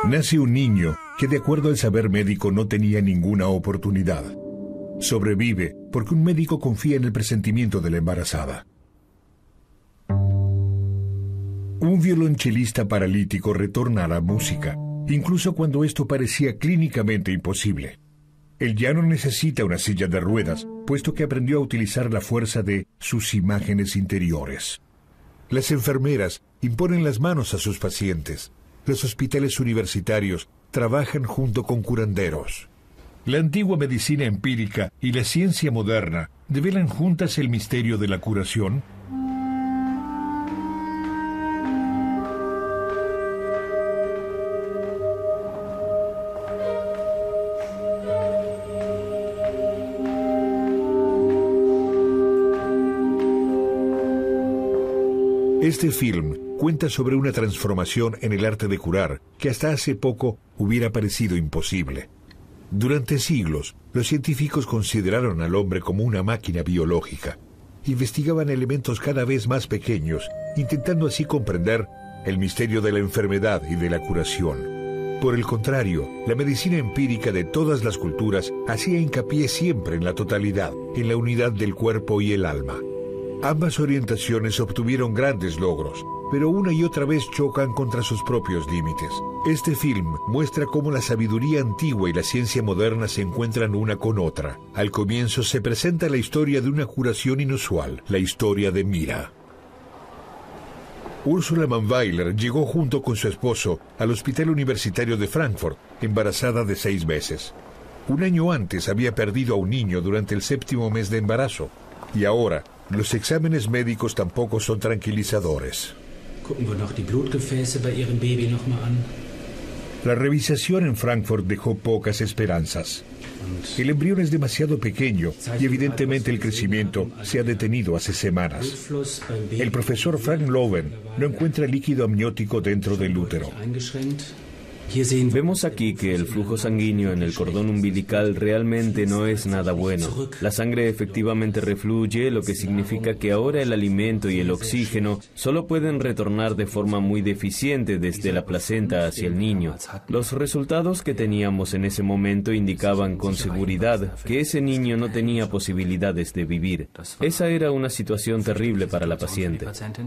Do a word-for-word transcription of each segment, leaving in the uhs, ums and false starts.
Nace un niño que, de acuerdo al saber médico, no tenía ninguna oportunidad. Sobrevive porque un médico confía en el presentimiento de la embarazada. Un violonchelista paralítico retorna a la música, incluso cuando esto parecía clínicamente imposible. Él ya no necesita una silla de ruedas, puesto que aprendió a utilizar la fuerza de sus imágenes interiores. Las enfermeras imponen las manos a sus pacientes. Los hospitales universitarios trabajan junto con curanderos. La antigua medicina empírica y la ciencia moderna develan juntas el misterio de la curación. Este film cuenta sobre una transformación en el arte de curar que hasta hace poco hubiera parecido imposible. Durante siglos, los científicos consideraron al hombre como una máquina biológica. Investigaban elementos cada vez más pequeños, intentando así comprender el misterio de la enfermedad y de la curación. Por el contrario, la medicina empírica de todas las culturas hacía hincapié siempre en la totalidad, en la unidad del cuerpo y el alma. Ambas orientaciones obtuvieron grandes logros, pero una y otra vez chocan contra sus propios límites. Este film muestra cómo la sabiduría antigua y la ciencia moderna se encuentran una con otra. Al comienzo se presenta la historia de una curación inusual, la historia de Mira. Ursula Mannweiler llegó junto con su esposo al Hospital Universitario de Frankfurt, embarazada de seis meses. Un año antes había perdido a un niño durante el séptimo mes de embarazo, y ahora los exámenes médicos tampoco son tranquilizadores. Gucken wir noch die Blutgefäße bei Ihrem Baby noch mal an. La revisación en Frankfurt dejó pocas esperanzas. El embrión es demasiado pequeño y evidentemente el crecimiento se ha detenido hace semanas. El profesor Frank Loven no encuentra líquido amniótico dentro del útero. Vemos aquí que el flujo sanguíneo en el cordón umbilical realmente no es nada bueno. La sangre efectivamente refluye, lo que significa que ahora el alimento y el oxígeno solo pueden retornar de forma muy deficiente desde la placenta hacia el niño. Los resultados que teníamos en ese momento indicaban con seguridad que ese niño no tenía posibilidades de vivir. Esa era una situación terrible para la paciente.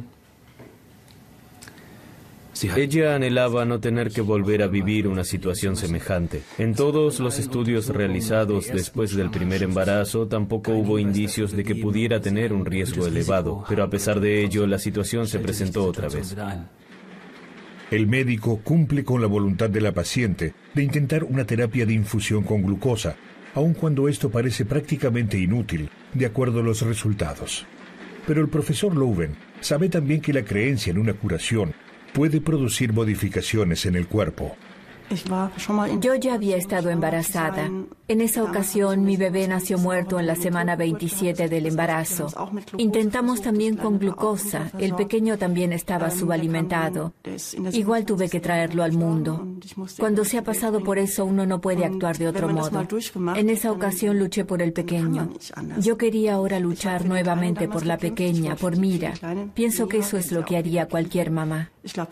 Ella anhelaba no tener que volver a vivir una situación semejante. En todos los estudios realizados después del primer embarazo, tampoco hubo indicios de que pudiera tener un riesgo elevado, pero a pesar de ello, la situación se presentó otra vez. El médico cumple con la voluntad de la paciente de intentar una terapia de infusión con glucosa, aun cuando esto parece prácticamente inútil, de acuerdo a los resultados. Pero el profesor Loven sabe también que la creencia en una curación puede producir modificaciones en el cuerpo. Yo ya había estado embarazada. En esa ocasión, mi bebé nació muerto en la semana veintisiete del embarazo. Intentamos también con glucosa. El pequeño también estaba subalimentado. Igual tuve que traerlo al mundo. Cuando se ha pasado por eso, uno no puede actuar de otro modo. En esa ocasión luché por el pequeño. Yo quería ahora luchar nuevamente por la pequeña, por Mira. Pienso que eso es lo que haría cualquier mamá.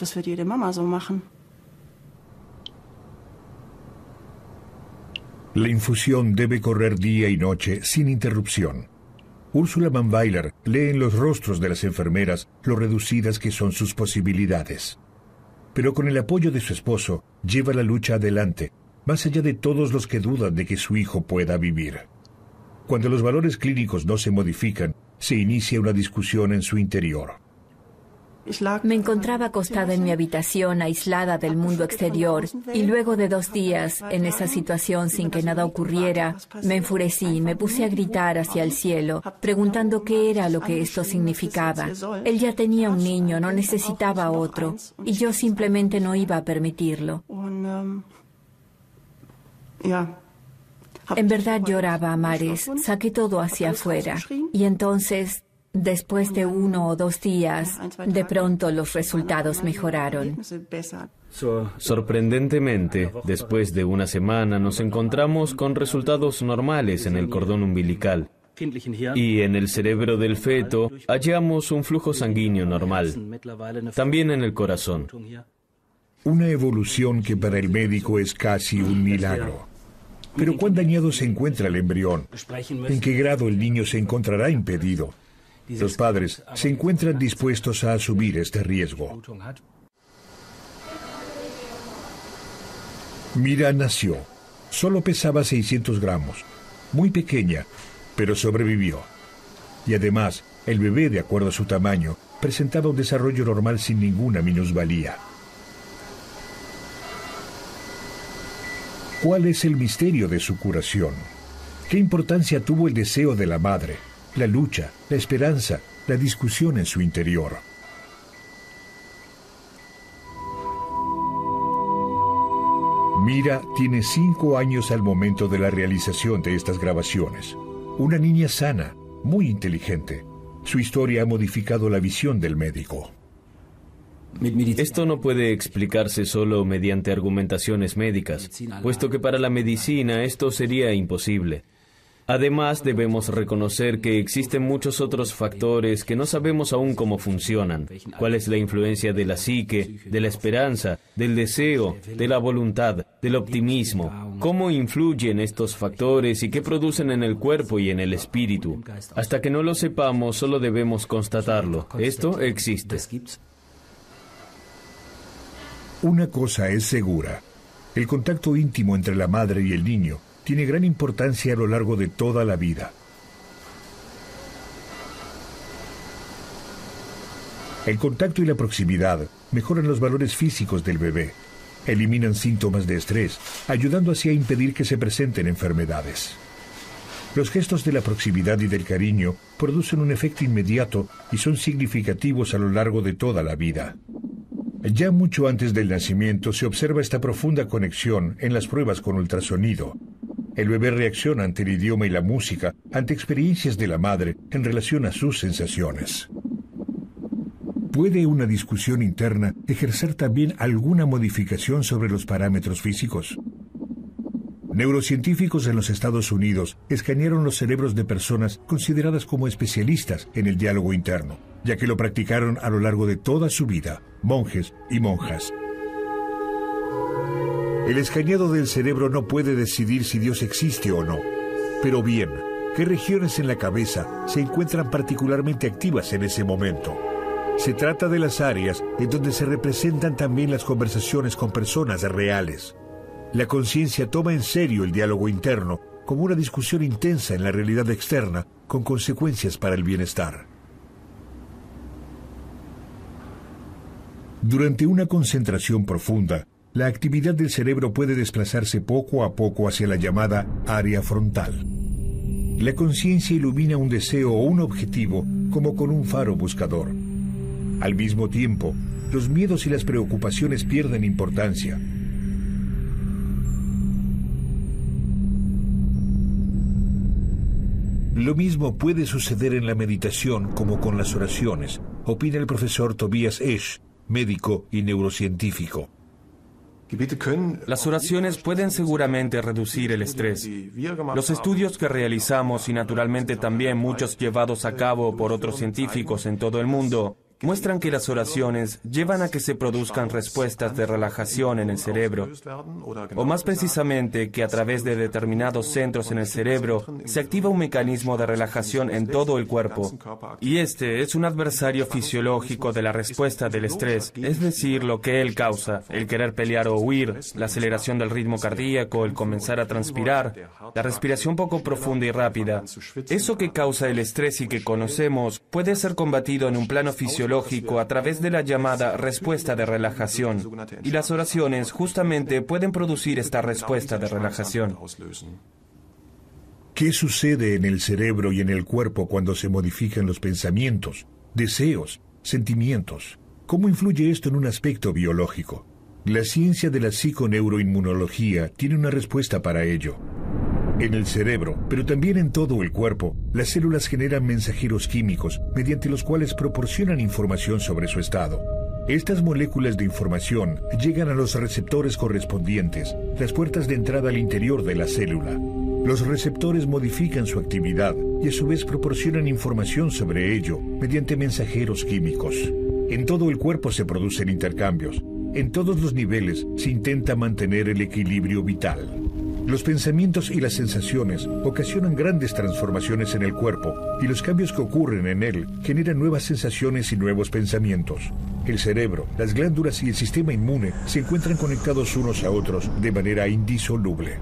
La infusión debe correr día y noche sin interrupción. Ursula Mannweiler lee en los rostros de las enfermeras lo reducidas que son sus posibilidades. Pero con el apoyo de su esposo, lleva la lucha adelante, más allá de todos los que dudan de que su hijo pueda vivir. Cuando los valores clínicos no se modifican, se inicia una discusión en su interior. Me encontraba acostada en mi habitación, aislada del mundo exterior, y luego de dos días, en esa situación sin que nada ocurriera, me enfurecí, me puse a gritar hacia el cielo, preguntando qué era lo que esto significaba. Él ya tenía un niño, no necesitaba otro, y yo simplemente no iba a permitirlo. En verdad lloraba a mares, saqué todo hacia afuera, y entonces, después de uno o dos días, de pronto los resultados mejoraron. Sorprendentemente, después de una semana nos encontramos con resultados normales en el cordón umbilical. Y en el cerebro del feto hallamos un flujo sanguíneo normal. También en el corazón. Una evolución que para el médico es casi un milagro. Pero ¿cuán dañado se encuentra el embrión? ¿En qué grado el niño se encontrará impedido? Los padres se encuentran dispuestos a asumir este riesgo. Mira nació. Solo pesaba seiscientos gramos. Muy pequeña, pero sobrevivió. Y además, el bebé, de acuerdo a su tamaño, presentaba un desarrollo normal sin ninguna minusvalía. ¿Cuál es el misterio de su curación? ¿Qué importancia tuvo el deseo de la madre, la lucha, la esperanza, la discusión en su interior? Mira tiene cinco años al momento de la realización de estas grabaciones. Una niña sana, muy inteligente. Su historia ha modificado la visión del médico. Esto no puede explicarse solo mediante argumentaciones médicas, puesto que para la medicina esto sería imposible. Además, debemos reconocer que existen muchos otros factores que no sabemos aún cómo funcionan. ¿Cuál es la influencia de la psique, de la esperanza, del deseo, de la voluntad, del optimismo? ¿Cómo influyen estos factores y qué producen en el cuerpo y en el espíritu? Hasta que no lo sepamos, solo debemos constatarlo. Esto existe. Una cosa es segura. El contacto íntimo entre la madre y el niño tiene gran importancia a lo largo de toda la vida. El contacto y la proximidad mejoran los valores físicos del bebé, eliminan síntomas de estrés, ayudando así a impedir que se presenten enfermedades. Los gestos de la proximidad y del cariño producen un efecto inmediato y son significativos a lo largo de toda la vida. Ya mucho antes del nacimiento se observa esta profunda conexión en las pruebas con ultrasonido. El bebé reacciona ante el idioma y la música, ante experiencias de la madre en relación a sus sensaciones. ¿Puede una discusión interna ejercer también alguna modificación sobre los parámetros físicos? Neurocientíficos en los Estados Unidos escanearon los cerebros de personas consideradas como especialistas en el diálogo interno, ya que lo practicaron a lo largo de toda su vida, monjes y monjas. El escaneado del cerebro no puede decidir si Dios existe o no. Pero bien, ¿qué regiones en la cabeza se encuentran particularmente activas en ese momento? Se trata de las áreas en donde se representan también las conversaciones con personas reales. La conciencia toma en serio el diálogo interno como una discusión intensa en la realidad externa con consecuencias para el bienestar. Durante una concentración profunda, la actividad del cerebro puede desplazarse poco a poco hacia la llamada área frontal. La conciencia ilumina un deseo o un objetivo como con un faro buscador. Al mismo tiempo, los miedos y las preocupaciones pierden importancia. Lo mismo puede suceder en la meditación como con las oraciones, opina el profesor Tobias Esch, médico y neurocientífico. Las oraciones pueden seguramente reducir el estrés. Los estudios que realizamos y naturalmente también muchos llevados a cabo por otros científicos en todo el mundo muestran que las oraciones llevan a que se produzcan respuestas de relajación en el cerebro, o más precisamente que a través de determinados centros en el cerebro se activa un mecanismo de relajación en todo el cuerpo. Y este es un adversario fisiológico de la respuesta del estrés, es decir, lo que él causa, el querer pelear o huir, la aceleración del ritmo cardíaco, el comenzar a transpirar, la respiración poco profunda y rápida. Eso que causa el estrés y que conocemos puede ser combatido en un plano fisiológico a través de la llamada respuesta de relajación. Y las oraciones justamente pueden producir esta respuesta de relajación. ¿Qué sucede en el cerebro y en el cuerpo cuando se modifican los pensamientos, deseos, sentimientos? ¿Cómo influye esto en un aspecto biológico? La ciencia de la psiconeuroinmunología tiene una respuesta para ello. En el cerebro, pero también en todo el cuerpo, las células generan mensajeros químicos mediante los cuales proporcionan información sobre su estado. Estas moléculas de información llegan a los receptores correspondientes, las puertas de entrada al interior de la célula. Los receptores modifican su actividad y a su vez proporcionan información sobre ello mediante mensajeros químicos. En todo el cuerpo se producen intercambios. en todos los niveles se intenta mantener el equilibrio vital. Los pensamientos y las sensaciones ocasionan grandes transformaciones en el cuerpo y los cambios que ocurren en él generan nuevas sensaciones y nuevos pensamientos. El cerebro, las glándulas y el sistema inmune se encuentran conectados unos a otros de manera indisoluble.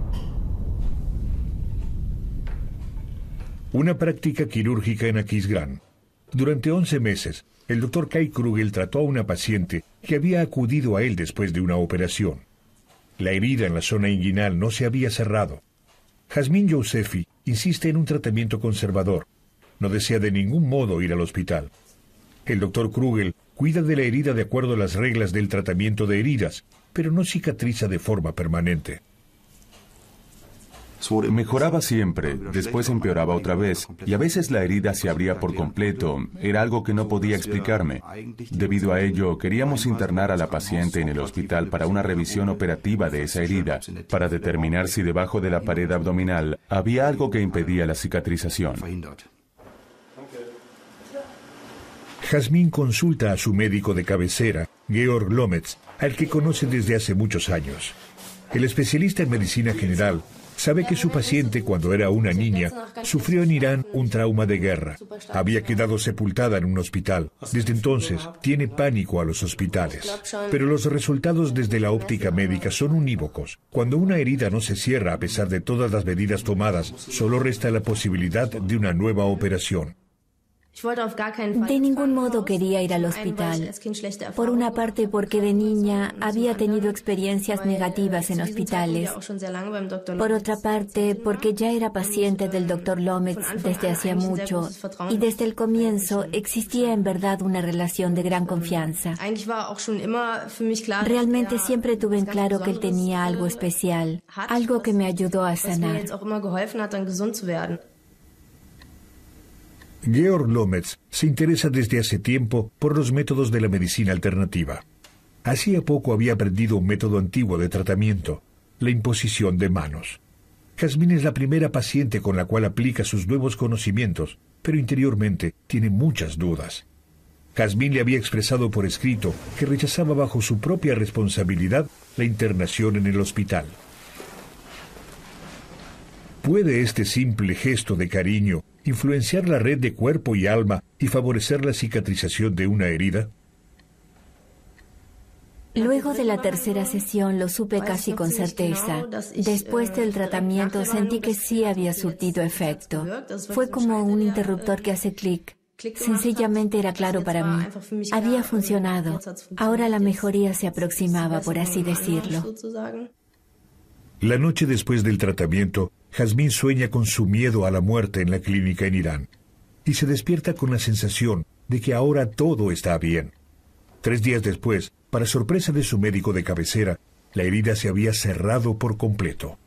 Una práctica quirúrgica en Aquisgrán. Durante once meses, el doctor Kai Krugel trató a una paciente que había acudido a él después de una operación. La herida en la zona inguinal no se había cerrado. Jasmine Youssefi insiste en un tratamiento conservador. No desea de ningún modo ir al hospital. El doctor Krugel cuida de la herida de acuerdo a las reglas del tratamiento de heridas, pero no cicatriza de forma permanente. Mejoraba siempre, después empeoraba otra vez, y a veces la herida se abría por completo. Era algo que no podía explicarme. Debido a ello, queríamos internar a la paciente en el hospital para una revisión operativa de esa herida, para determinar si debajo de la pared abdominal había algo que impedía la cicatrización. Jasmine consulta a su médico de cabecera, Georg Lometz, al que conoce desde hace muchos años. El especialista en medicina general sabe que su paciente, cuando era una niña, sufrió en Irán un trauma de guerra. Había quedado sepultada en un hospital. Desde entonces, tiene pánico a los hospitales. Pero los resultados desde la óptica médica son unívocos. Cuando una herida no se cierra a pesar de todas las medidas tomadas, solo resta la posibilidad de una nueva operación. De ningún modo quería ir al hospital. Por una parte porque de niña había tenido experiencias negativas en hospitales. Por otra parte porque ya era paciente del doctor Lometz desde hacía mucho y desde el comienzo existía en verdad una relación de gran confianza. Realmente siempre tuve en claro que él tenía algo especial, algo que me ayudó a sanar. Georg Lometz se interesa desde hace tiempo por los métodos de la medicina alternativa. Hacía poco había aprendido un método antiguo de tratamiento, la imposición de manos. Jasmine es la primera paciente con la cual aplica sus nuevos conocimientos, pero interiormente tiene muchas dudas. Jasmine le había expresado por escrito que rechazaba bajo su propia responsabilidad la internación en el hospital. ¿Puede este simple gesto de cariño influenciar la red de cuerpo y alma y favorecer la cicatrización de una herida? Luego de la tercera sesión lo supe casi con certeza. Después del tratamiento sentí que sí había surtido efecto. Fue como un interruptor que hace clic. Sencillamente era claro para mí. Había funcionado. Ahora la mejoría se aproximaba, por así decirlo. La noche después del tratamiento, Jasmine sueña con su miedo a la muerte en la clínica en Irán y se despierta con la sensación de que ahora todo está bien. Tres días después, para sorpresa de su médico de cabecera, la herida se había cerrado por completo.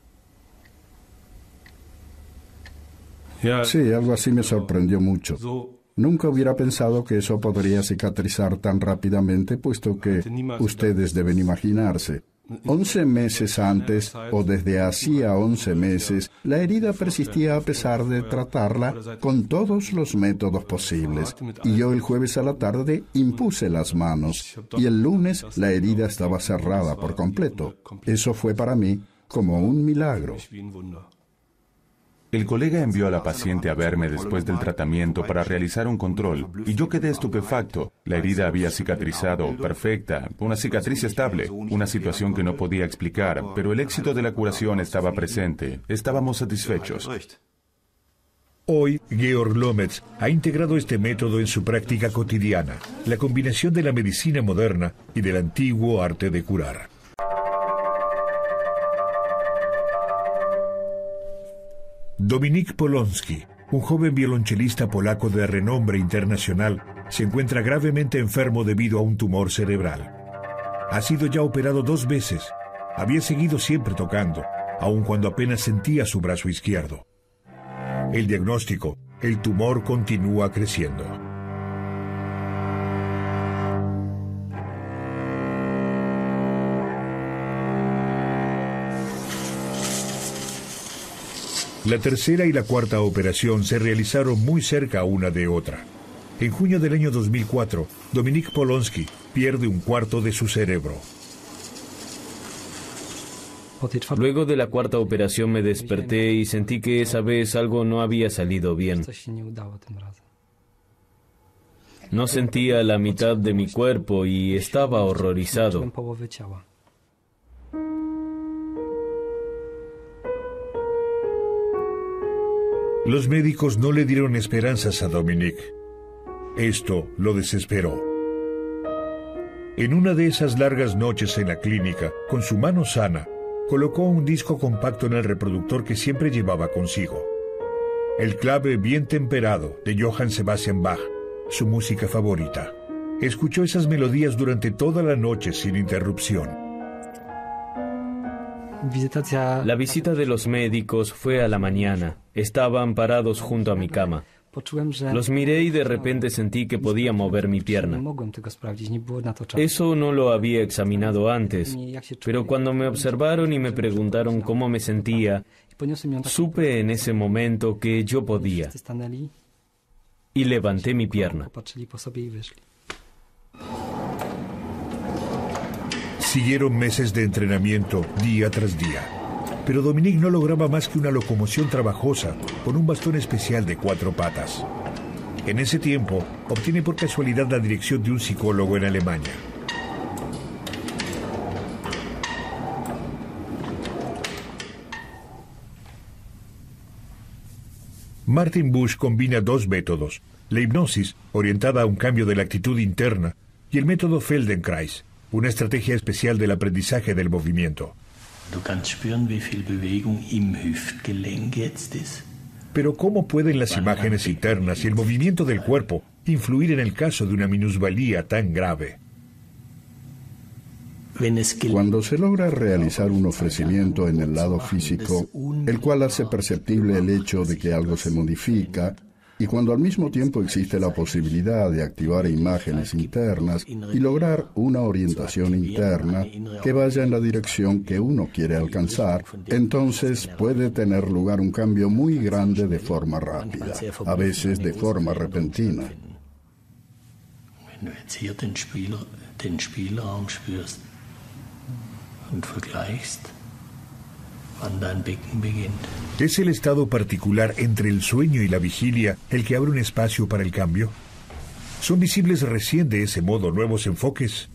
Sí, algo así me sorprendió mucho. Nunca hubiera pensado que eso podría cicatrizar tan rápidamente, puesto que ustedes deben imaginarse. Once meses antes, o desde hacía once meses, la herida persistía a pesar de tratarla con todos los métodos posibles. Y yo el jueves a la tarde impuse las manos, y el lunes la herida estaba cerrada por completo. Eso fue para mí como un milagro. El colega envió a la paciente a verme después del tratamiento para realizar un control, y yo quedé estupefacto. La herida había cicatrizado, perfecta, una cicatriz estable, una situación que no podía explicar, pero el éxito de la curación estaba presente. Estábamos satisfechos. Hoy, Georg Lometz ha integrado este método en su práctica cotidiana, la combinación de la medicina moderna y del antiguo arte de curar. Dominik Polonsky, un joven violonchelista polaco de renombre internacional, se encuentra gravemente enfermo debido a un tumor cerebral. Ha sido ya operado dos veces. Había seguido siempre tocando, aun cuando apenas sentía su brazo izquierdo. El diagnóstico: el tumor continúa creciendo. La tercera y la cuarta operación se realizaron muy cerca una de otra. En junio del año dos mil cuatro, Dominik Polonsky pierde un cuarto de su cerebro. Luego de la cuarta operación me desperté y sentí que esa vez algo no había salido bien. No sentía la mitad de mi cuerpo y estaba horrorizado. Los médicos no le dieron esperanzas a Dominik. Esto lo desesperó. En una de esas largas noches en la clínica, con su mano sana, colocó un disco compacto en el reproductor que siempre llevaba consigo. El clave bien temperado de Johann Sebastian Bach, su música favorita. Escuchó esas melodías durante toda la noche sin interrupción. La visita de los médicos fue a la mañana. Estaban parados junto a mi cama. Los miré y de repente sentí que podía mover mi pierna. Eso no lo había examinado antes, pero cuando me observaron y me preguntaron cómo me sentía, supe en ese momento que yo podía. Y levanté mi pierna. Siguieron meses de entrenamiento día tras día, pero Dominik no lograba más que una locomoción trabajosa con un bastón especial de cuatro patas. En ese tiempo, obtiene por casualidad la dirección de un psicólogo en Alemania. Martin Busch combina dos métodos: la hipnosis, orientada a un cambio de la actitud interna, y el método Feldenkrais, una estrategia especial del aprendizaje del movimiento. Pero ¿cómo pueden las imágenes internas y el movimiento del cuerpo influir en el caso de una minusvalía tan grave? Cuando se logra realizar un ofrecimiento en el lado físico, el cual hace perceptible el hecho de que algo se modifica, y cuando al mismo tiempo existe la posibilidad de activar imágenes internas y lograr una orientación interna que vaya en la dirección que uno quiere alcanzar, entonces puede tener lugar un cambio muy grande de forma rápida, a veces de forma repentina. ¿Es el estado particular entre el sueño y la vigilia el que abre un espacio para el cambio? ¿Son visibles recién de ese modo nuevos enfoques?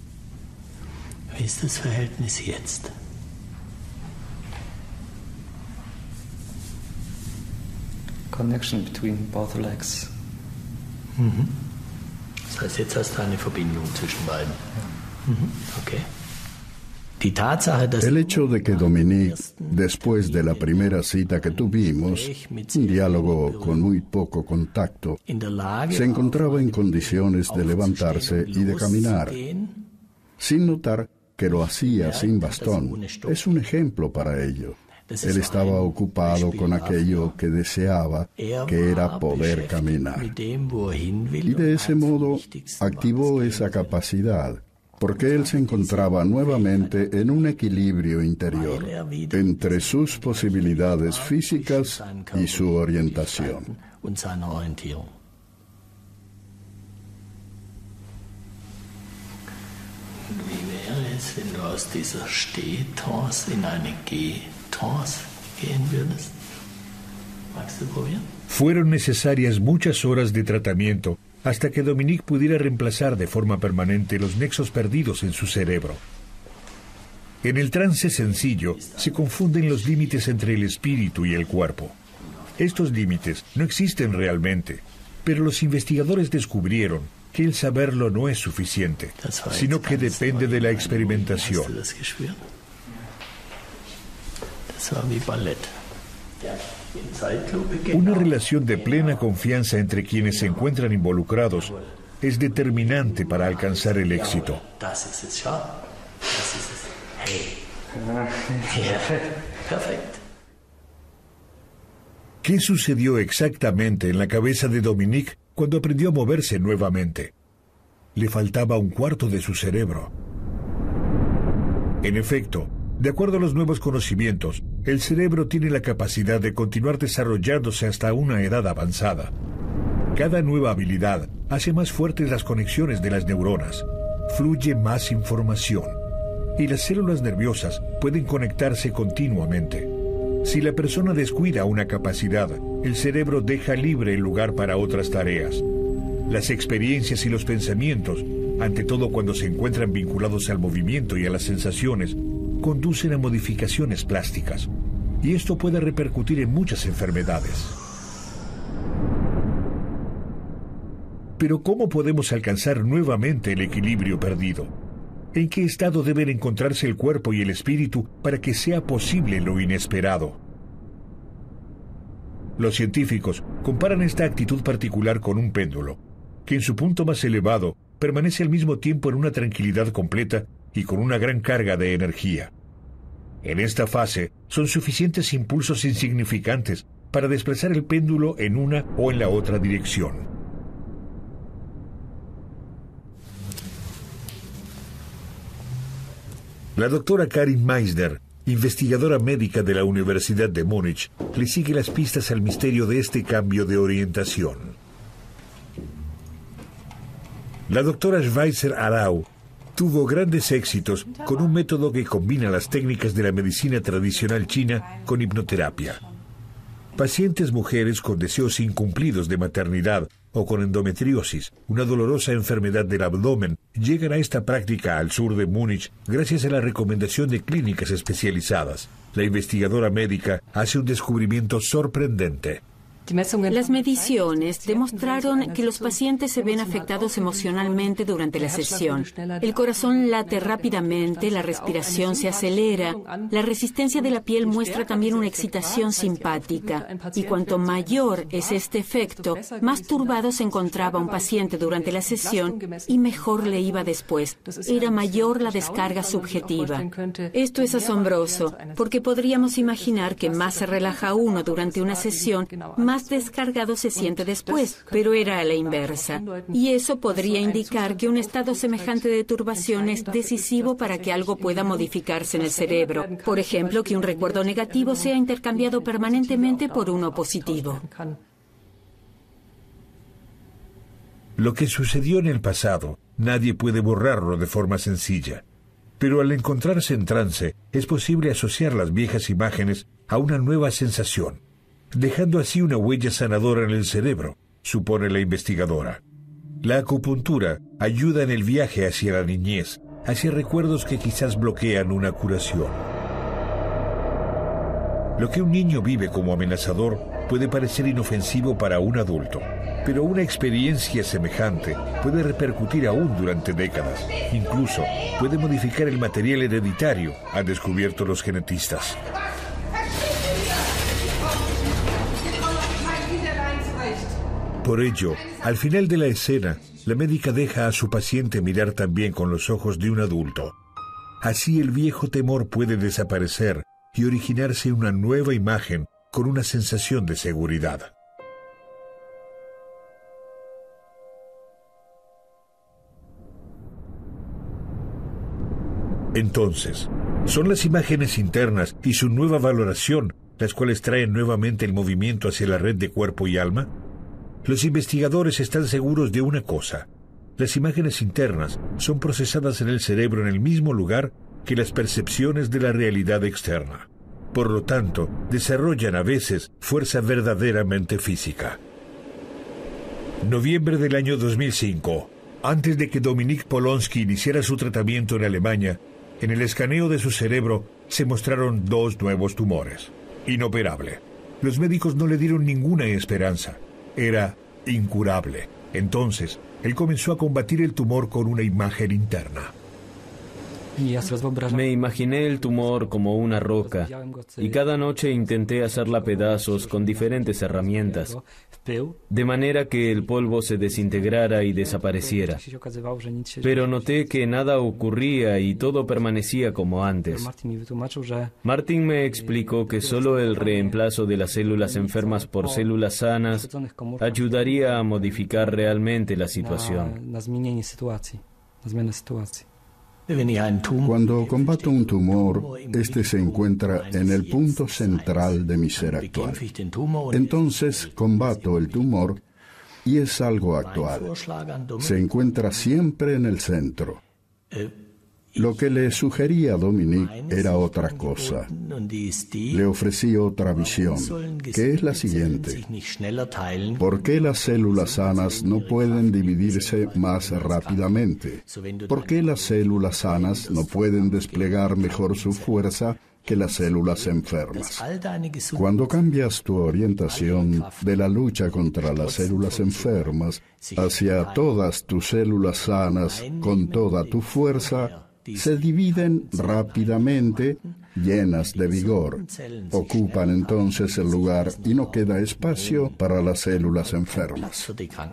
Connection between both legs. Mhm. Das heißt, jetzt hast du eine Verbindung zwischen beiden. Mhm. Okay. El hecho de que Dominik, después de la primera cita que tuvimos, un diálogo con muy poco contacto, se encontraba en condiciones de levantarse y de caminar, sin notar que lo hacía sin bastón, es un ejemplo para ello. Él estaba ocupado con aquello que deseaba, que era poder caminar. Y de ese modo activó esa capacidad, porque él se encontraba nuevamente en un equilibrio interior entre sus posibilidades físicas y su orientación. Fueron necesarias muchas horas de tratamiento hasta que Dominik pudiera reemplazar de forma permanente los nexos perdidos en su cerebro. En el trance sencillo se confunden los límites entre el espíritu y el cuerpo. Estos límites no existen realmente, pero los investigadores descubrieron que el saberlo no es suficiente, sino que depende de la experimentación. Una relación de plena confianza entre quienes se encuentran involucrados es determinante para alcanzar el éxito. ¿Qué sucedió exactamente en la cabeza de Dominik cuando aprendió a moverse nuevamente? Le faltaba un cuarto de su cerebro. En efecto, de acuerdo a los nuevos conocimientos, el cerebro tiene la capacidad de continuar desarrollándose hasta una edad avanzada. Cada nueva habilidad hace más fuertes las conexiones de las neuronas, fluye más información y las células nerviosas pueden conectarse continuamente. Si la persona descuida una capacidad, el cerebro deja libre el lugar para otras tareas. Las experiencias y los pensamientos, ante todo cuando se encuentran vinculados al movimiento y a las sensaciones, conducen a modificaciones plásticas, y esto puede repercutir en muchas enfermedades. Pero ¿cómo podemos alcanzar nuevamente el equilibrio perdido? ¿En qué estado deben encontrarse el cuerpo y el espíritu para que sea posible lo inesperado? Los científicos comparan esta actitud particular con un péndulo, que en su punto más elevado permanece al mismo tiempo en una tranquilidad completa y con una gran carga de energía. En esta fase son suficientes impulsos insignificantes para desplazar el péndulo en una o en la otra dirección. La doctora Karin Meisner, investigadora médica de la Universidad de Múnich, le sigue las pistas al misterio de este cambio de orientación. La doctora Schweitzer-Arau tuvo grandes éxitos con un método que combina las técnicas de la medicina tradicional china con hipnoterapia. Pacientes mujeres con deseos incumplidos de maternidad o con endometriosis, una dolorosa enfermedad del abdomen, llegan a esta práctica al sur de Múnich gracias a la recomendación de clínicas especializadas. La investigadora médica hace un descubrimiento sorprendente. Las mediciones demostraron que los pacientes se ven afectados emocionalmente durante la sesión. El corazón late rápidamente, la respiración se acelera, la resistencia de la piel muestra también una excitación simpática. Y cuanto mayor es este efecto, más turbado se encontraba un paciente durante la sesión y mejor le iba después. Era mayor la descarga subjetiva. Esto es asombroso, porque podríamos imaginar que más se relaja uno durante una sesión, más más descargado se siente después, pero era a la inversa. Y eso podría indicar que un estado semejante de turbación es decisivo para que algo pueda modificarse en el cerebro. Por ejemplo, que un recuerdo negativo sea intercambiado permanentemente por uno positivo. Lo que sucedió en el pasado, nadie puede borrarlo de forma sencilla. Pero al encontrarse en trance, es posible asociar las viejas imágenes a una nueva sensación, dejando así una huella sanadora en el cerebro, supone la investigadora. La acupuntura ayuda en el viaje hacia la niñez, hacia recuerdos que quizás bloquean una curación. Lo que un niño vive como amenazador puede parecer inofensivo para un adulto, pero una experiencia semejante puede repercutir aún durante décadas. Incluso puede modificar el material hereditario, han descubierto los genetistas. Por ello, al final de la escena, la médica deja a su paciente mirar también con los ojos de un adulto. Así el viejo temor puede desaparecer y originarse una nueva imagen con una sensación de seguridad. Entonces, son las imágenes internas y su nueva valoración las cuales traen nuevamente el movimiento hacia la red de cuerpo y alma. Los investigadores están seguros de una cosa: las imágenes internas son procesadas en el cerebro en el mismo lugar que las percepciones de la realidad externa. Por lo tanto, desarrollan a veces fuerza verdaderamente física. Noviembre del año dos mil cinco. Antes de que Dominik Polonsky iniciara su tratamiento en Alemania, en el escaneo de su cerebro se mostraron dos nuevos tumores. Inoperable. Los médicos no le dieron ninguna esperanza. Era incurable. Entonces, él comenzó a combatir el tumor con una imagen interna. Me imaginé el tumor como una roca y cada noche intenté hacerla pedazos con diferentes herramientas, de manera que el polvo se desintegrara y desapareciera. Pero noté que nada ocurría y todo permanecía como antes. Martin me explicó que solo el reemplazo de las células enfermas por células sanas ayudaría a modificar realmente la situación. Cuando combato un tumor, este se encuentra en el punto central de mi ser actual. Entonces combato el tumor y es algo actual. Se encuentra siempre en el centro. Lo que le sugería a Dominique era otra cosa. Le ofrecí otra visión, que es la siguiente. ¿Por qué las células sanas no pueden dividirse más rápidamente? ¿Por qué las células sanas no pueden desplegar mejor su fuerza que las células enfermas? Cuando cambias tu orientación de la lucha contra las células enfermas hacia todas tus células sanas con toda tu fuerza, se dividen rápidamente, llenas de vigor. Ocupan entonces el lugar y no queda espacio para las células enfermas.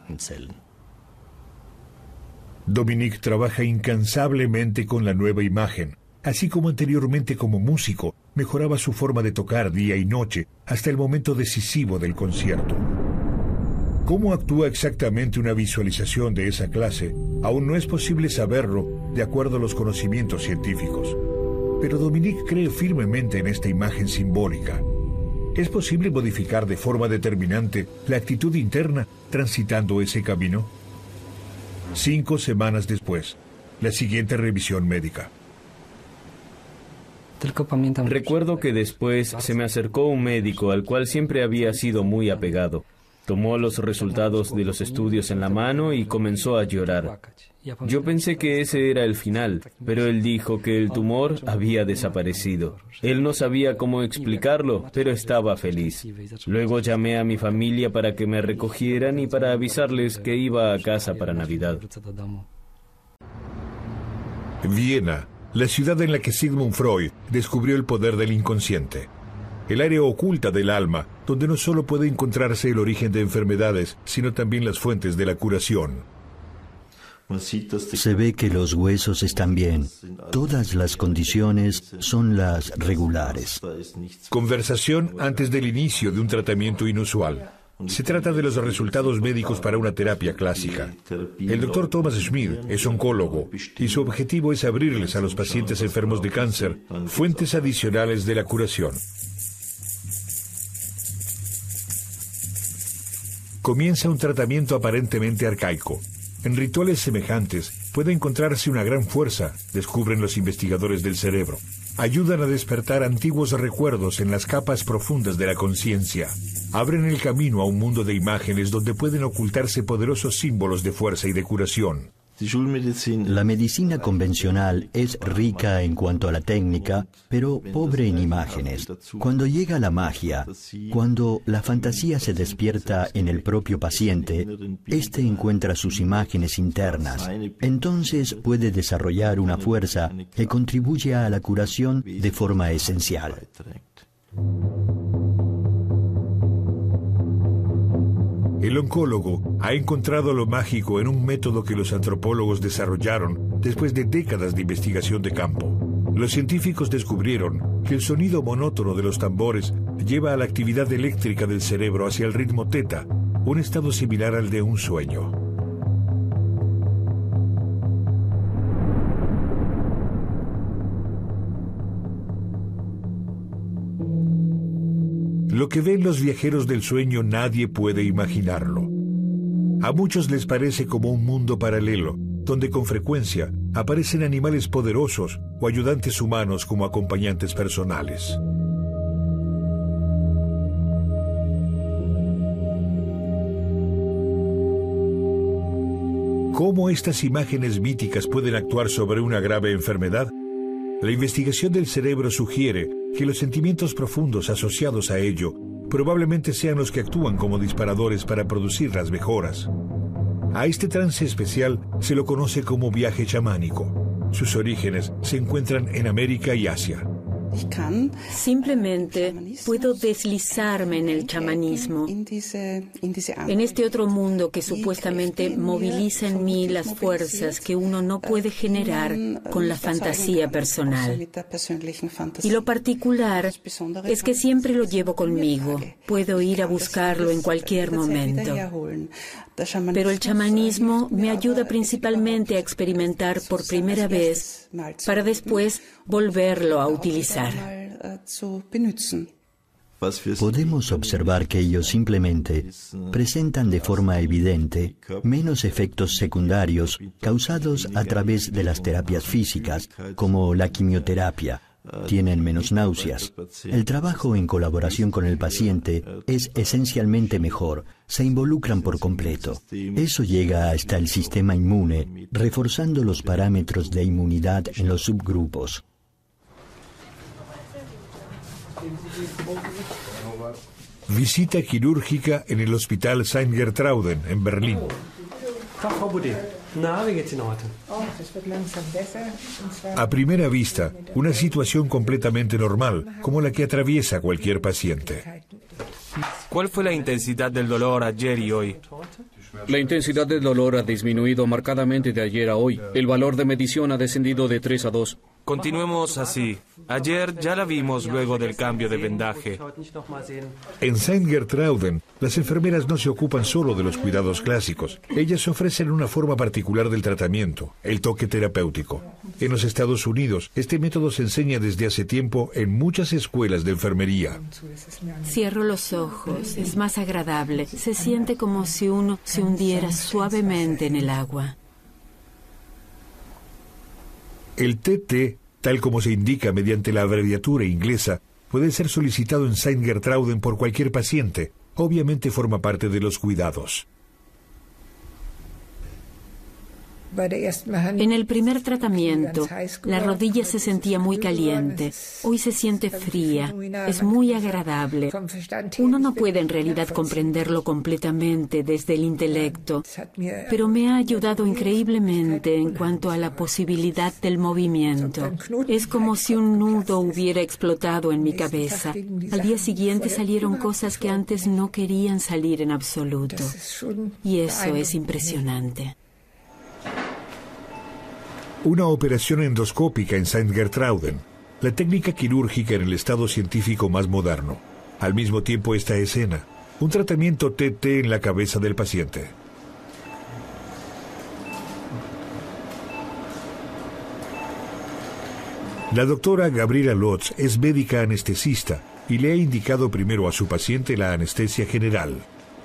Dominique trabaja incansablemente con la nueva imagen. Así como anteriormente como músico, mejoraba su forma de tocar día y noche hasta el momento decisivo del concierto. ¿Cómo actúa exactamente una visualización de esa clase? Aún no es posible saberlo de acuerdo a los conocimientos científicos. Pero Dominique cree firmemente en esta imagen simbólica. ¿Es posible modificar de forma determinante la actitud interna transitando ese camino? Cinco semanas después, la siguiente revisión médica. Recuerdo que después se me acercó un médico al cual siempre había sido muy apegado. Tomó los resultados de los estudios en la mano y comenzó a llorar. Yo pensé que ese era el final, pero él dijo que el tumor había desaparecido. Él no sabía cómo explicarlo, pero estaba feliz. Luego llamé a mi familia para que me recogieran y para avisarles que iba a casa para Navidad. Viena, la ciudad en la que Sigmund Freud descubrió el poder del inconsciente. El área oculta del alma, donde no solo puede encontrarse el origen de enfermedades, sino también las fuentes de la curación. Se ve que los huesos están bien. Todas las condiciones son las regulares. Conversación antes del inicio de un tratamiento inusual. Se trata de los resultados médicos para una terapia clásica. El doctor Thomas Schmidt es oncólogo y su objetivo es abrirles a los pacientes enfermos de cáncer fuentes adicionales de la curación. Comienza un tratamiento aparentemente arcaico. En rituales semejantes puede encontrarse una gran fuerza, descubren los investigadores del cerebro. Ayudan a despertar antiguos recuerdos en las capas profundas de la conciencia. Abren el camino a un mundo de imágenes donde pueden ocultarse poderosos símbolos de fuerza y de curación. La medicina convencional es rica en cuanto a la técnica, pero pobre en imágenes. Cuando llega la magia, cuando la fantasía se despierta en el propio paciente, éste encuentra sus imágenes internas. Entonces puede desarrollar una fuerza que contribuye a la curación de forma esencial. El oncólogo ha encontrado lo mágico en un método que los antropólogos desarrollaron después de décadas de investigación de campo. Los científicos descubrieron que el sonido monótono de los tambores lleva a la actividad eléctrica del cerebro hacia el ritmo teta, un estado similar al de un sueño. Lo que ven los viajeros del sueño nadie puede imaginarlo. A muchos les parece como un mundo paralelo, donde con frecuencia aparecen animales poderosos o ayudantes humanos como acompañantes personales. ¿Cómo estas imágenes míticas pueden actuar sobre una grave enfermedad? La investigación del cerebro sugiere que los sentimientos profundos asociados a ello probablemente sean los que actúan como disparadores para producir las mejoras. A este trance especial se lo conoce como viaje chamánico. Sus orígenes se encuentran en América y Asia. Simplemente puedo deslizarme en el chamanismo, en este otro mundo que supuestamente moviliza en mí las fuerzas que uno no puede generar con la fantasía personal. Y lo particular es que siempre lo llevo conmigo. Puedo ir a buscarlo en cualquier momento. Pero el chamanismo me ayuda principalmente a experimentar por primera vez para después volverlo a utilizar. podemos observar que ellos simplemente presentan de forma evidente menos efectos secundarios causados a través de las terapias físicas, como la quimioterapia. Tienen menos náuseas. El trabajo en colaboración con el paciente es esencialmente mejor. Se involucran por completo. Eso llega hasta el sistema inmune, reforzando los parámetros de inmunidad en los subgrupos. Visita quirúrgica en el Hospital Saint-Gertrauden, en Berlín. A primera vista, una situación completamente normal, como la que atraviesa cualquier paciente. ¿Cuál fue la intensidad del dolor ayer y hoy? La intensidad del dolor ha disminuido marcadamente de ayer a hoy. El valor de medición ha descendido de tres a dos. Continuemos así. Ayer ya la vimos luego del cambio de vendaje. En Saint-Gertrauden, las enfermeras no se ocupan solo de los cuidados clásicos. Ellas ofrecen una forma particular del tratamiento, el toque terapéutico. En los Estados Unidos, este método se enseña desde hace tiempo en muchas escuelas de enfermería. Cierro los ojos, es más agradable. Se siente como si uno se hundiera suavemente en el agua. El T T, tal como se indica mediante la abreviatura inglesa, puede ser solicitado en Saint-Gertrauden por cualquier paciente. Obviamente forma parte de los cuidados. En el primer tratamiento, la rodilla se sentía muy caliente. Hoy se siente fría. Es muy agradable. Uno no puede en realidad comprenderlo completamente desde el intelecto, pero me ha ayudado increíblemente en cuanto a la posibilidad del movimiento. Es como si un nudo hubiera explotado en mi cabeza. Al día siguiente salieron cosas que antes no querían salir en absoluto. Y eso es impresionante. Una operación endoscópica en Saint-Gertrauden, la técnica quirúrgica en el estado científico más moderno. Al mismo tiempo esta escena, un tratamiento T T en la cabeza del paciente. La doctora Gabriela Lotz es médica anestesista y le ha indicado primero a su paciente la anestesia general.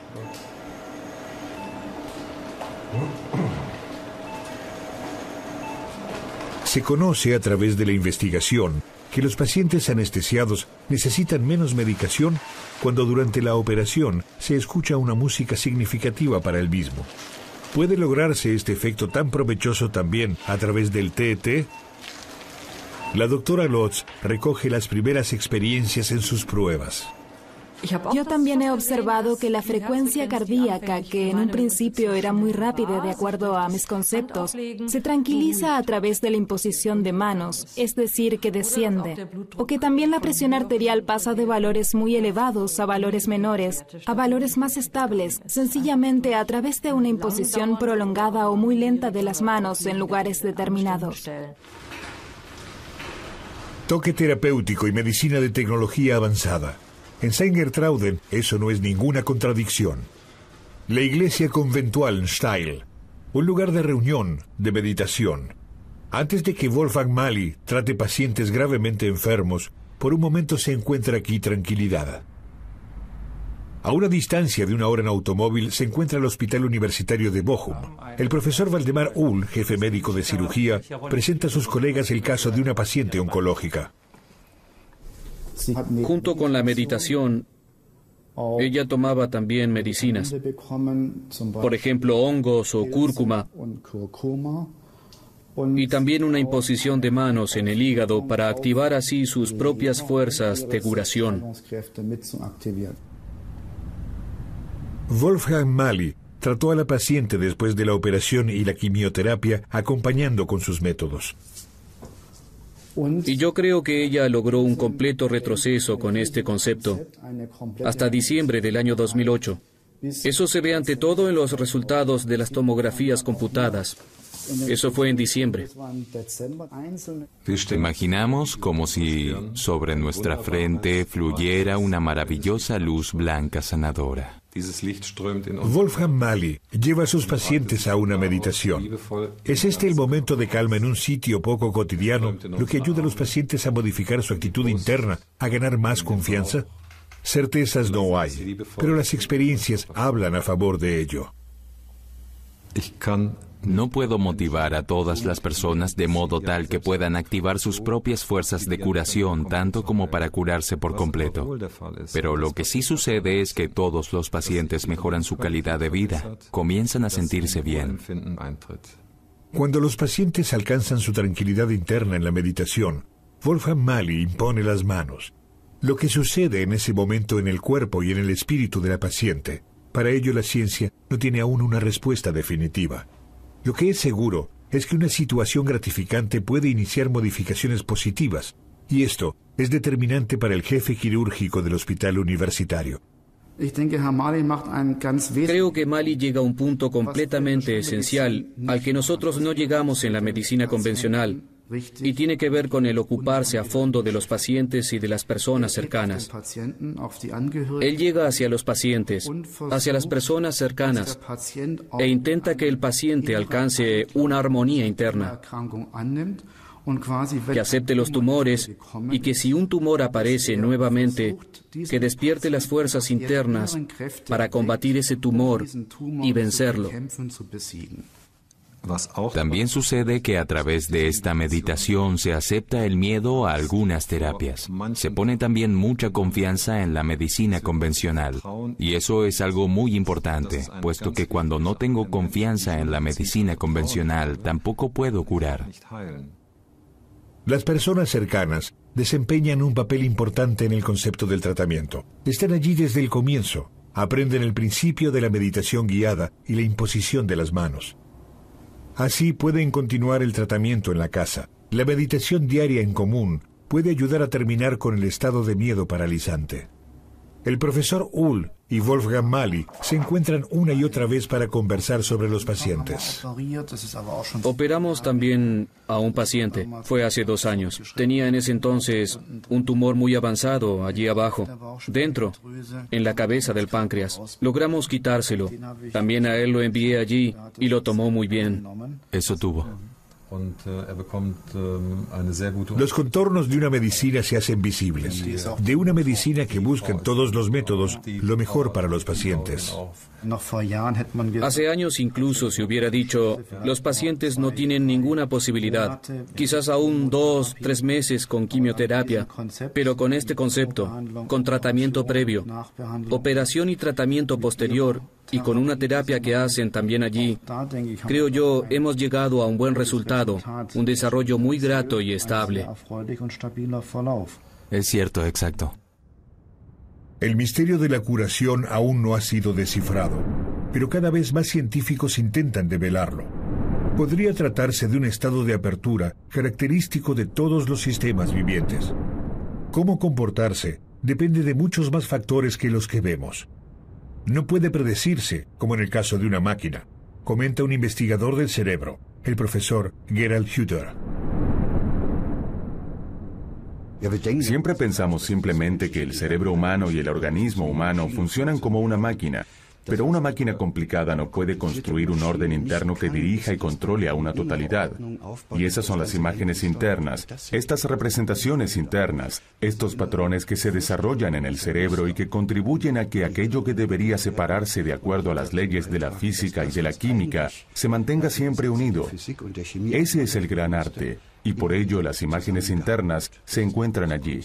Se conoce a través de la investigación que los pacientes anestesiados necesitan menos medicación cuando durante la operación se escucha una música significativa para el mismo. ¿Puede lograrse este efecto tan provechoso también a través del T T? La doctora Lotz recoge las primeras experiencias en sus pruebas. Yo también he observado que la frecuencia cardíaca, que en un principio era muy rápida de acuerdo a mis conceptos, se tranquiliza a través de la imposición de manos, es decir, que desciende. O que también la presión arterial pasa de valores muy elevados a valores menores, a valores más estables, sencillamente a través de una imposición prolongada o muy lenta de las manos en lugares determinados. Toque terapéutico y medicina de tecnología avanzada. En Saint-Gertrauden eso no es ninguna contradicción. La iglesia conventual Steil, un lugar de reunión, de meditación. Antes de que Wolfgang Mali trate pacientes gravemente enfermos, por un momento se encuentra aquí tranquilidad. A una distancia de una hora en automóvil se encuentra el Hospital Universitario de Bochum. El profesor Valdemar Uhl, jefe médico de cirugía, presenta a sus colegas el caso de una paciente oncológica. Junto con la meditación, ella tomaba también medicinas, por ejemplo, hongos o cúrcuma, y también una imposición de manos en el hígado para activar así sus propias fuerzas de curación. Wolfgang Mali trató a la paciente después de la operación y la quimioterapia, acompañando con sus métodos. Y yo creo que ella logró un completo retroceso con este concepto, hasta diciembre del año dos mil ocho. Eso se ve ante todo en los resultados de las tomografías computadas. Eso fue en diciembre. Imaginamos como si sobre nuestra frente fluyera una maravillosa luz blanca sanadora. Wolfgang Mali lleva a sus pacientes a una meditación. ¿Es este el momento de calma en un sitio poco cotidiano lo que ayuda a los pacientes a modificar su actitud interna, a ganar más confianza? Certezas no hay, pero las experiencias hablan a favor de ello. No puedo motivar a todas las personas de modo tal que puedan activar sus propias fuerzas de curación, tanto como para curarse por completo. Pero lo que sí sucede es que todos los pacientes mejoran su calidad de vida, comienzan a sentirse bien. Cuando los pacientes alcanzan su tranquilidad interna en la meditación, Wolfgang Mali impone las manos. Lo que sucede en ese momento en el cuerpo y en el espíritu de la paciente, para ello la ciencia no tiene aún una respuesta definitiva. Lo que es seguro es que una situación gratificante puede iniciar modificaciones positivas, y esto es determinante para el jefe quirúrgico del hospital universitario. Creo que Mali llega a un punto completamente esencial al que nosotros no llegamos en la medicina convencional, y tiene que ver con el ocuparse a fondo de los pacientes y de las personas cercanas. Él llega hacia los pacientes, hacia las personas cercanas, e intenta que el paciente alcance una armonía interna, que acepte los tumores y que si un tumor aparece nuevamente, que despierte las fuerzas internas para combatir ese tumor y vencerlo. También sucede que a través de esta meditación se acepta el miedo a algunas terapias. Se pone también mucha confianza en la medicina convencional. Y eso es algo muy importante, puesto que cuando no tengo confianza en la medicina convencional, tampoco puedo curar. Las personas cercanas desempeñan un papel importante en el concepto del tratamiento. Están allí desde el comienzo. Aprenden el principio de la meditación guiada y la imposición de las manos. Así pueden continuar el tratamiento en la casa. La meditación diaria en común puede ayudar a terminar con el estado de miedo paralizante. El profesor Uhl y Wolfgang Mali se encuentran una y otra vez para conversar sobre los pacientes. Operamos también a un paciente. Fue hace dos años. Tenía en ese entonces un tumor muy avanzado allí abajo, dentro, en la cabeza del páncreas. Logramos quitárselo. También a él lo envié allí y lo tomó muy bien. Eso tuvo. Los contornos de una medicina se hacen visibles, de una medicina que busca en todos los métodos lo mejor para los pacientes. Hace años incluso se hubiera dicho, los pacientes no tienen ninguna posibilidad, quizás aún dos, tres meses con quimioterapia, pero con este concepto, con tratamiento previo, operación y tratamiento posterior, y con una terapia que hacen también allí, creo yo, hemos llegado a un buen resultado, un desarrollo muy grato y estable. Es cierto, exacto. El misterio de la curación aún no ha sido descifrado, pero cada vez más científicos intentan develarlo. Podría tratarse de un estado de apertura característico de todos los sistemas vivientes. Cómo comportarse depende de muchos más factores que los que vemos. No puede predecirse, como en el caso de una máquina, comenta un investigador del cerebro, el profesor Gerald Hüther. Siempre pensamos simplemente que el cerebro humano y el organismo humano funcionan como una máquina, pero una máquina complicada no puede construir un orden interno que dirija y controle a una totalidad. Y esas son las imágenes internas, estas representaciones internas, estos patrones que se desarrollan en el cerebro y que contribuyen a que aquello que debería separarse de acuerdo a las leyes de la física y de la química se mantenga siempre unido. Ese es el gran arte. Y por ello las imágenes internas se encuentran allí.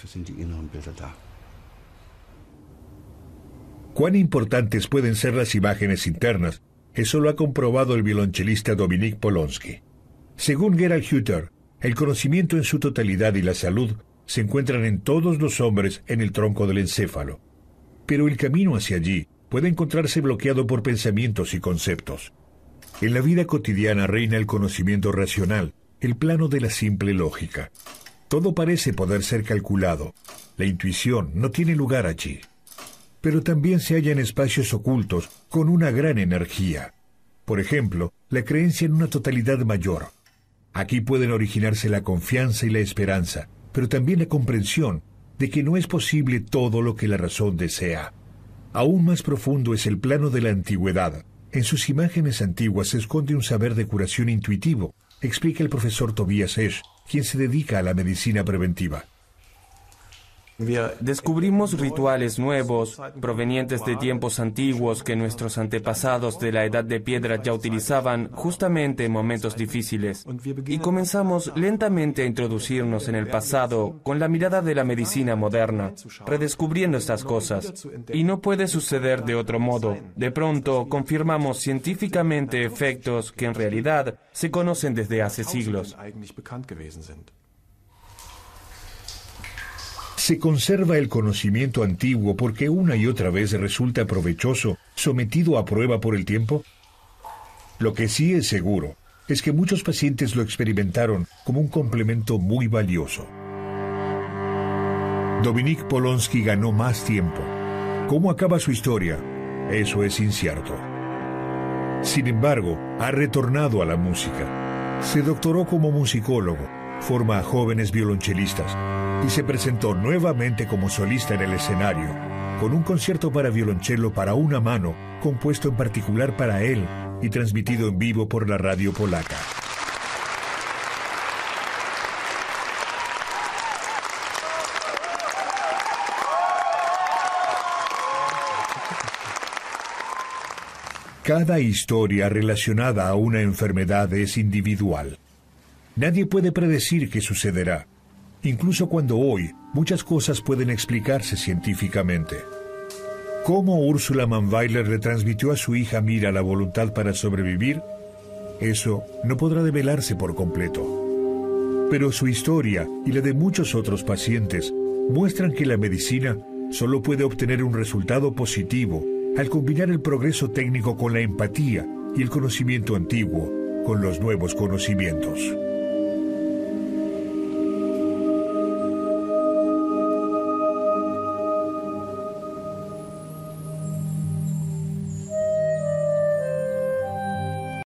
Cuán importantes pueden ser las imágenes internas, eso lo ha comprobado el violonchelista Dominique Polonsky. Según Gerald Hüther, el conocimiento en su totalidad y la salud se encuentran en todos los hombres en el tronco del encéfalo. Pero el camino hacia allí puede encontrarse bloqueado por pensamientos y conceptos. En la vida cotidiana reina el conocimiento racional, el plano de la simple lógica. Todo parece poder ser calculado. La intuición no tiene lugar allí. Pero también se hallan espacios ocultos con una gran energía. Por ejemplo, la creencia en una totalidad mayor. Aquí pueden originarse la confianza y la esperanza, pero también la comprensión de que no es posible todo lo que la razón desea. Aún más profundo es el plano de la antigüedad. En sus imágenes antiguas se esconde un saber de curación intuitivo, explica el profesor Tobias Esch, quien se dedica a la medicina preventiva. Descubrimos rituales nuevos, provenientes de tiempos antiguos que nuestros antepasados de la Edad de Piedra ya utilizaban justamente en momentos difíciles. Y comenzamos lentamente a introducirnos en el pasado con la mirada de la medicina moderna, redescubriendo estas cosas. Y no puede suceder de otro modo. De pronto, confirmamos científicamente efectos que en realidad se conocen desde hace siglos. Se conserva el conocimiento antiguo porque una y otra vez resulta provechoso, sometido a prueba por el tiempo. Lo que sí es seguro es que muchos pacientes lo experimentaron como un complemento muy valioso. Dominique Polonsky ganó más tiempo. ¿Cómo acaba su historia? Eso es incierto. Sin embargo, ha retornado a la música. Se doctoró como musicólogo, forma a jóvenes violonchelistas y se presentó nuevamente como solista en el escenario, con un concierto para violonchelo para una mano, compuesto en particular para él y transmitido en vivo por la radio polaca. Cada historia relacionada a una enfermedad es individual. Nadie puede predecir qué sucederá, incluso cuando hoy muchas cosas pueden explicarse científicamente. ¿Cómo Ursula Mannweiler le transmitió a su hija Mira la voluntad para sobrevivir? Eso no podrá develarse por completo. Pero su historia y la de muchos otros pacientes muestran que la medicina solo puede obtener un resultado positivo al combinar el progreso técnico con la empatía y el conocimiento antiguo con los nuevos conocimientos.